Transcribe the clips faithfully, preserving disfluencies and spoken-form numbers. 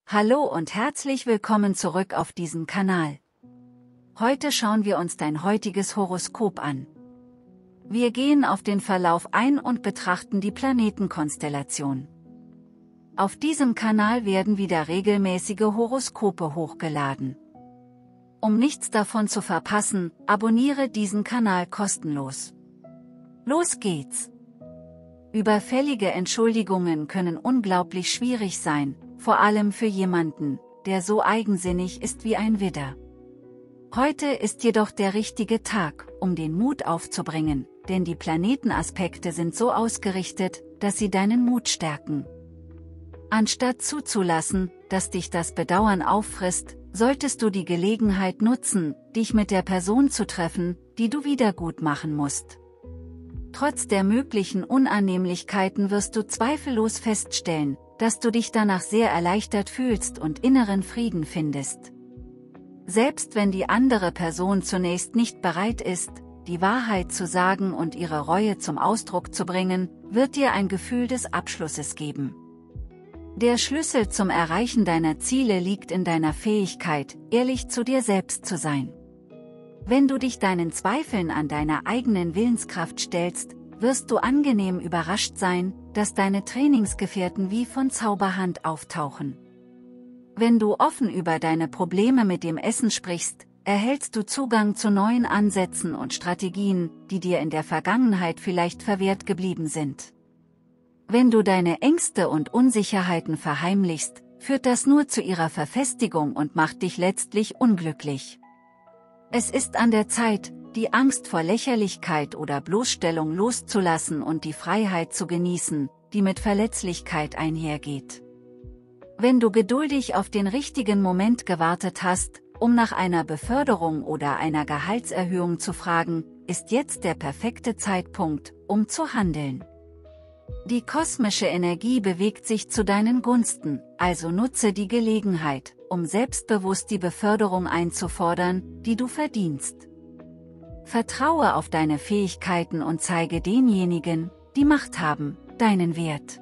Hallo und herzlich willkommen zurück auf diesem Kanal. Heute schauen wir uns dein heutiges Horoskop an. Wir gehen auf den Verlauf ein und betrachten die Planetenkonstellation. Auf diesem Kanal werden wieder regelmäßige Horoskope hochgeladen. Um nichts davon zu verpassen, abonniere diesen Kanal kostenlos. Los geht's! Überfällige Entschuldigungen können unglaublich schwierig sein, vor allem für jemanden, der so eigensinnig ist wie ein Widder. Heute ist jedoch der richtige Tag, um den Mut aufzubringen, denn die Planetenaspekte sind so ausgerichtet, dass sie deinen Mut stärken. Anstatt zuzulassen, dass dich das Bedauern auffrisst, solltest du die Gelegenheit nutzen, dich mit der Person zu treffen, die du wiedergutmachen musst. Trotz der möglichen Unannehmlichkeiten wirst du zweifellos feststellen, dass du dich danach sehr erleichtert fühlst und inneren Frieden findest. Selbst wenn die andere Person zunächst nicht bereit ist, die Wahrheit zu sagen und ihre Reue zum Ausdruck zu bringen, wird dir ein Gefühl des Abschlusses geben. Der Schlüssel zum Erreichen deiner Ziele liegt in deiner Fähigkeit, ehrlich zu dir selbst zu sein. Wenn du dich deinen Zweifeln an deiner eigenen Willenskraft stellst, wirst du angenehm überrascht sein, dass deine Trainingsgefährten wie von Zauberhand auftauchen. Wenn du offen über deine Probleme mit dem Essen sprichst, erhältst du Zugang zu neuen Ansätzen und Strategien, die dir in der Vergangenheit vielleicht verwehrt geblieben sind. Wenn du deine Ängste und Unsicherheiten verheimlichst, führt das nur zu ihrer Verfestigung und macht dich letztlich unglücklich. Es ist an der Zeit, die Angst vor Lächerlichkeit oder Bloßstellung loszulassen und die Freiheit zu genießen, die mit Verletzlichkeit einhergeht. Wenn du geduldig auf den richtigen Moment gewartet hast, um nach einer Beförderung oder einer Gehaltserhöhung zu fragen, ist jetzt der perfekte Zeitpunkt, um zu handeln. Die kosmische Energie bewegt sich zu deinen Gunsten, also nutze die Gelegenheit, um selbstbewusst die Beförderung einzufordern, die du verdienst. Vertraue auf deine Fähigkeiten und zeige denjenigen, die Macht haben, deinen Wert.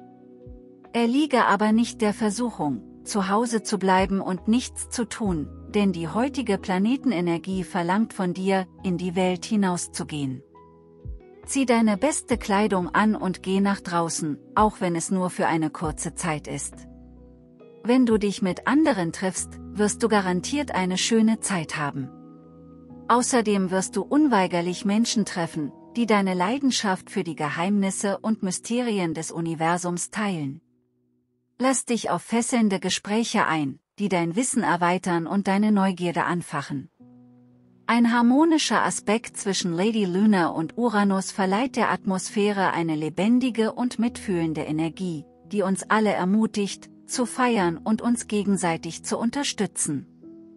Erliege aber nicht der Versuchung, zu Hause zu bleiben und nichts zu tun, denn die heutige Planetenenergie verlangt von dir, in die Welt hinauszugehen. Zieh deine beste Kleidung an und geh nach draußen, auch wenn es nur für eine kurze Zeit ist. Wenn du dich mit anderen triffst, wirst du garantiert eine schöne Zeit haben. Außerdem wirst du unweigerlich Menschen treffen, die deine Leidenschaft für die Geheimnisse und Mysterien des Universums teilen. Lass dich auf fesselnde Gespräche ein, die dein Wissen erweitern und deine Neugierde anfachen. Ein harmonischer Aspekt zwischen Lady Luna und Uranus verleiht der Atmosphäre eine lebendige und mitfühlende Energie, die uns alle ermutigt, zu feiern und uns gegenseitig zu unterstützen.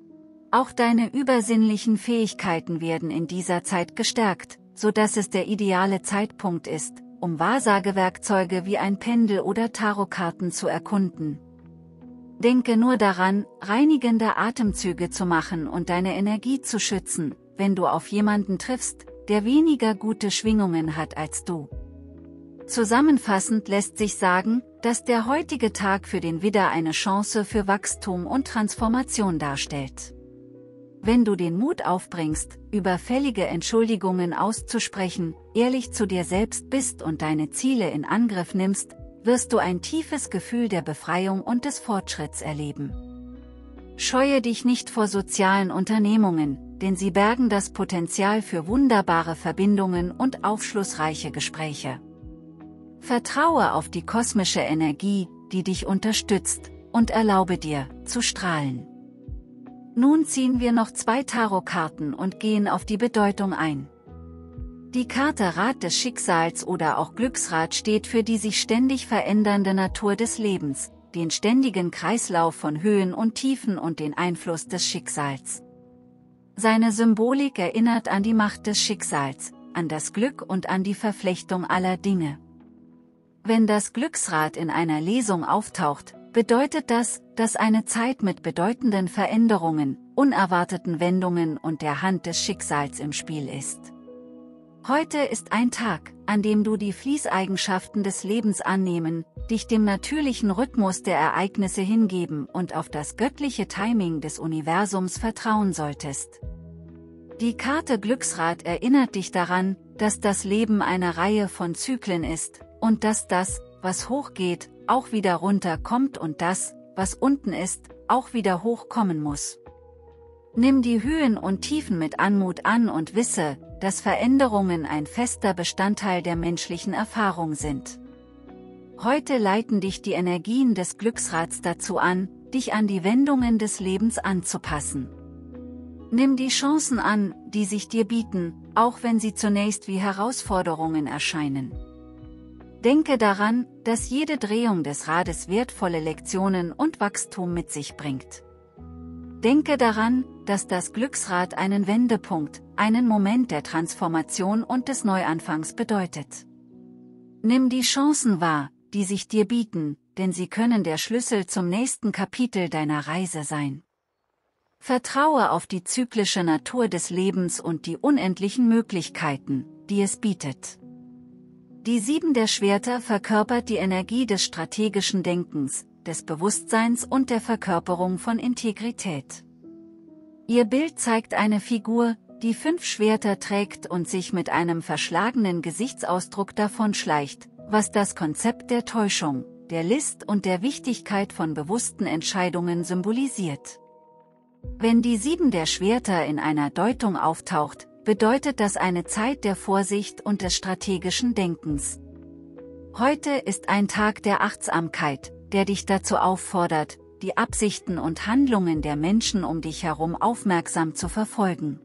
Auch deine übersinnlichen Fähigkeiten werden in dieser Zeit gestärkt, sodass es der ideale Zeitpunkt ist, um Wahrsagewerkzeuge wie ein Pendel oder Tarotkarten zu erkunden. Denke nur daran, reinigende Atemzüge zu machen und deine Energie zu schützen, wenn du auf jemanden triffst, der weniger gute Schwingungen hat als du. Zusammenfassend lässt sich sagen, dass der heutige Tag für den Widder eine Chance für Wachstum und Transformation darstellt. Wenn du den Mut aufbringst, überfällige Entschuldigungen auszusprechen, ehrlich zu dir selbst bist und deine Ziele in Angriff nimmst, wirst du ein tiefes Gefühl der Befreiung und des Fortschritts erleben. Scheue dich nicht vor sozialen Unternehmungen, denn sie bergen das Potenzial für wunderbare Verbindungen und aufschlussreiche Gespräche. Vertraue auf die kosmische Energie, die dich unterstützt, und erlaube dir, zu strahlen. Nun ziehen wir noch zwei Tarotkarten und gehen auf die Bedeutung ein. Die Karte Rat des Schicksals oder auch Glücksrad steht für die sich ständig verändernde Natur des Lebens, den ständigen Kreislauf von Höhen und Tiefen und den Einfluss des Schicksals. Seine Symbolik erinnert an die Macht des Schicksals, an das Glück und an die Verflechtung aller Dinge. Wenn das Glücksrad in einer Lesung auftaucht, bedeutet das, dass eine Zeit mit bedeutenden Veränderungen, unerwarteten Wendungen und der Hand des Schicksals im Spiel ist. Heute ist ein Tag, an dem du die Fließeigenschaften des Lebens annehmen, dich dem natürlichen Rhythmus der Ereignisse hingeben und auf das göttliche Timing des Universums vertrauen solltest. Die Karte Glücksrad erinnert dich daran, dass das Leben eine Reihe von Zyklen ist, und dass das, was hochgeht, auch wieder runterkommt und das, was unten ist, auch wieder hochkommen muss. Nimm die Höhen und Tiefen mit Anmut an und wisse, dass Veränderungen ein fester Bestandteil der menschlichen Erfahrung sind. Heute leiten dich die Energien des Glücksrads dazu an, dich an die Wendungen des Lebens anzupassen. Nimm die Chancen an, die sich dir bieten, auch wenn sie zunächst wie Herausforderungen erscheinen. Denke daran, dass jede Drehung des Rades wertvolle Lektionen und Wachstum mit sich bringt. Denke daran, dass das Glücksrad einen Wendepunkt, einen Moment der Transformation und des Neuanfangs bedeutet. Nimm die Chancen wahr, die sich dir bieten, denn sie können der Schlüssel zum nächsten Kapitel deiner Reise sein. Vertraue auf die zyklische Natur des Lebens und die unendlichen Möglichkeiten, die es bietet. Die Sieben der Schwerter verkörpert die Energie des strategischen Denkens, des Bewusstseins und der Verkörperung von Integrität. Ihr Bild zeigt eine Figur, die fünf Schwerter trägt und sich mit einem verschlagenen Gesichtsausdruck davonschleicht, was das Konzept der Täuschung, der List und der Wichtigkeit von bewussten Entscheidungen symbolisiert. Wenn die Sieben der Schwerter in einer Deutung auftaucht, bedeutet das eine Zeit der Vorsicht und des strategischen Denkens. Heute ist ein Tag der Achtsamkeit, der dich dazu auffordert, die Absichten und Handlungen der Menschen um dich herum aufmerksam zu verfolgen.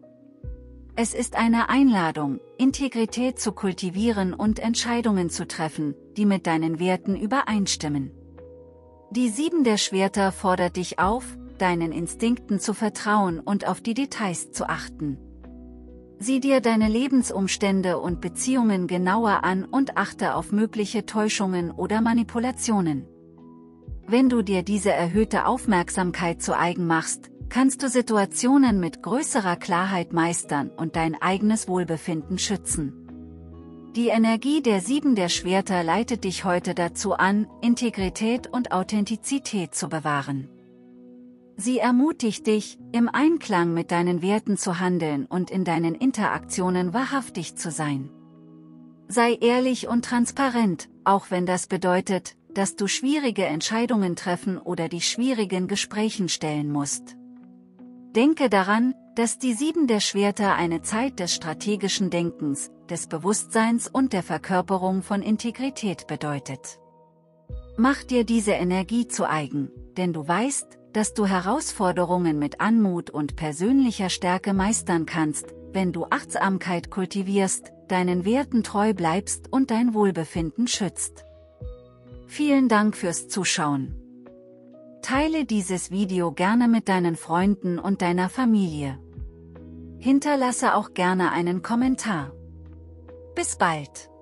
Es ist eine Einladung, Integrität zu kultivieren und Entscheidungen zu treffen, die mit deinen Werten übereinstimmen. Die Sieben der Schwerter fordert dich auf, deinen Instinkten zu vertrauen und auf die Details zu achten. Sieh dir deine Lebensumstände und Beziehungen genauer an und achte auf mögliche Täuschungen oder Manipulationen. Wenn du dir diese erhöhte Aufmerksamkeit zu eigen machst, kannst du Situationen mit größerer Klarheit meistern und dein eigenes Wohlbefinden schützen. Die Energie der Sieben der Schwerter leitet dich heute dazu an, Integrität und Authentizität zu bewahren. Sie ermutigt dich, im Einklang mit deinen Werten zu handeln und in deinen Interaktionen wahrhaftig zu sein. Sei ehrlich und transparent, auch wenn das bedeutet, dass du schwierige Entscheidungen treffen oder dich schwierigen Gesprächen stellen musst. Denke daran, dass die Sieben der Schwerter eine Zeit des strategischen Denkens, des Bewusstseins und der Verkörperung von Integrität bedeutet. Mach dir diese Energie zu eigen, denn du weißt, dass du Herausforderungen mit Anmut und persönlicher Stärke meistern kannst, wenn du Achtsamkeit kultivierst, deinen Werten treu bleibst und dein Wohlbefinden schützt. Vielen Dank fürs Zuschauen. Teile dieses Video gerne mit deinen Freunden und deiner Familie. Hinterlasse auch gerne einen Kommentar. Bis bald!